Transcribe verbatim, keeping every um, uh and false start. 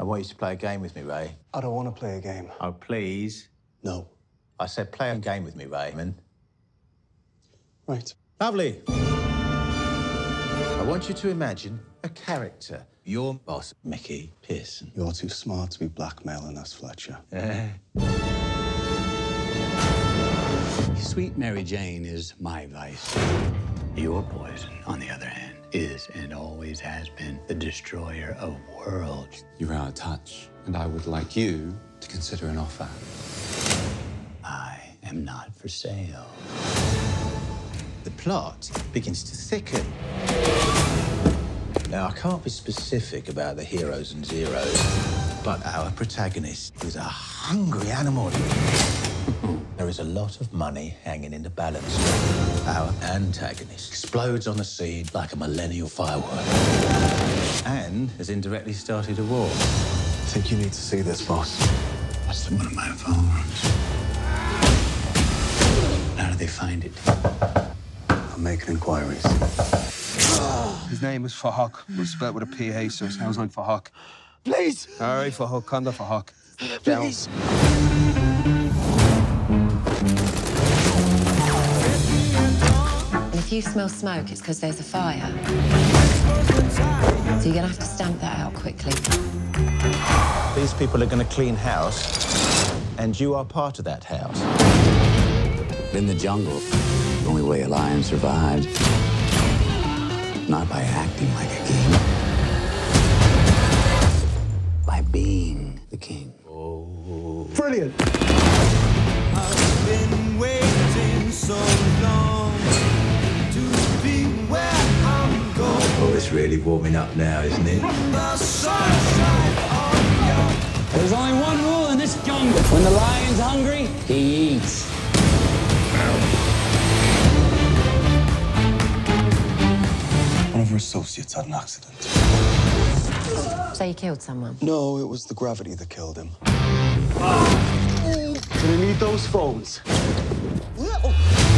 I want you to play a game with me, Ray. I don't want to play a game. Oh, please. No. I said play a game with me, Raymond. Right. Lovely. I want you to imagine a character. Your boss, Mickey Pearson. You're too smart to be blackmailing us, Fletcher. Sweet Mary Jane is my vice. Your poison, on the other hand, is and always has been the destroyer of worlds. You're out of touch, and I would like you to consider an offer. I am not for sale. The plot begins to thicken. Now, I can't be specific about the heroes and zeros, but our protagonist is a hungry animal. There is a lot of money hanging in the balance. Our antagonist explodes on the scene like a millennial firework and has indirectly started a war. I think you need to see this, boss. That's one of my firearms. How do they find it? I'm making inquiries. His name is Fahak. We're spelled with a P A, so it sounds like Fahak. Please! All right, Fahak, Kanda Fahak. Please! And if you smell smoke, it's because there's a fire. So you're gonna have to stamp that out quickly. These people are going to clean house, and you are part of that house. In the jungle, the only way a lion survives, not by acting like a king, by being the king. Oh. Brilliant! I've been waiting so long to be where I'm going. Oh, it's really warming up now, isn't it? The sunshine on your... There's only one rule in this jungle. When the lion's hungry, he eats. One of our associates had an accident. So you killed someone? No, it was the gravity that killed him. Do they need those phones?